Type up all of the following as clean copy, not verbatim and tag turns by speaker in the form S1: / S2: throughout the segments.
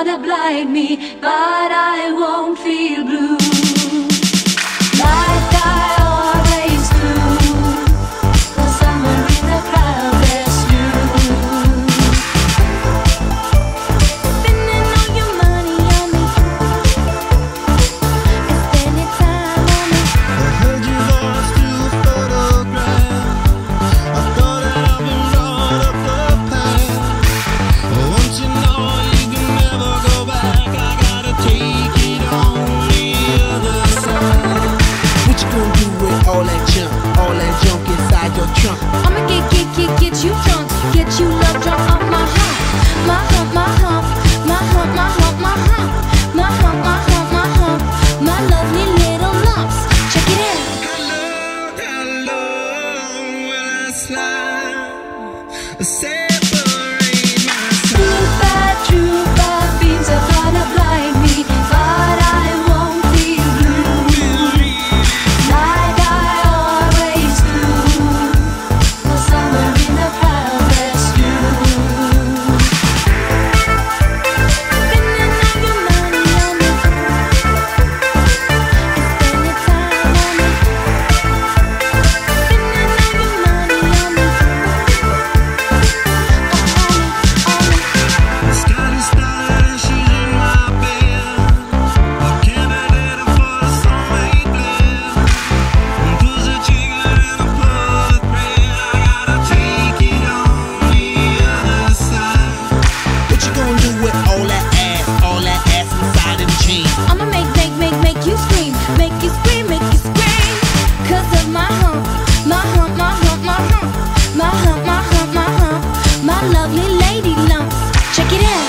S1: gonna blind me, but I won't feel blue. Like I always do, 'cause somewhere in the crowd there's you. Spending all your money on me, and spending time on me.
S2: I heard you lost to a photograph. I thought that I've been brought up the path. Once you know you can never go back, I gotta take it on the other side. What you gonna do with all that junk inside your trunk?
S1: I'ma get you drunk, get you love drunk off my hump, my hump, my hump, my hump, my hump, my hump, my hump, my hump, my hump, my lovely little lumps. Check it out.
S2: Hello, when I slide,
S1: True bad beams are gonna blind me, but I won't feel blue. Like I always do, 'cause somewhere in the crowd there's you. Spending all your money on me, and spending time on me. Spending all your money on me,
S2: The sky is started and she's in my bed. I can't be ready for the soulmate blend. Push a trigger and I pull the thread. I gotta take it on the other side. What you gonna do with all that ass inside them jeans?
S1: I'ma make you scream, make you scream, make you scream. 'Cause of my hump, my hump, my hump, my hump, my hump, my hump, my hump, my lovely lady lumps. Check it out.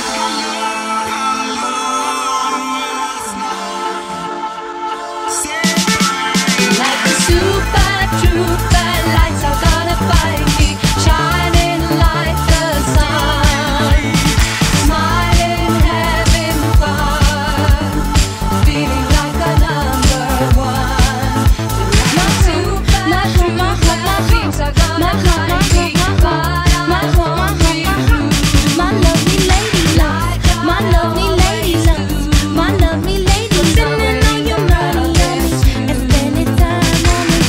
S1: Like the super trooper lights are gonna find me, shining like the sun, smiling, having fun, feeling like a number one. My super trooper beams are gonna find me, but I won't feel blue. My lovely lady lumps, my lovely lady lumps, my lovely lady lumps. Spending all your money on me, and spending time on me.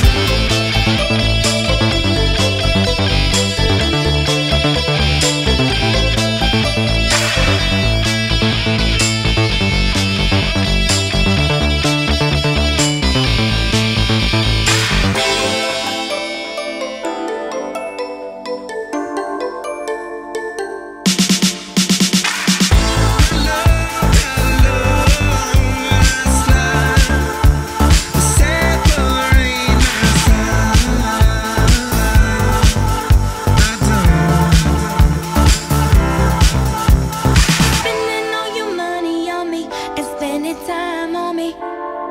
S1: Spending all your money on me, and spending time on me.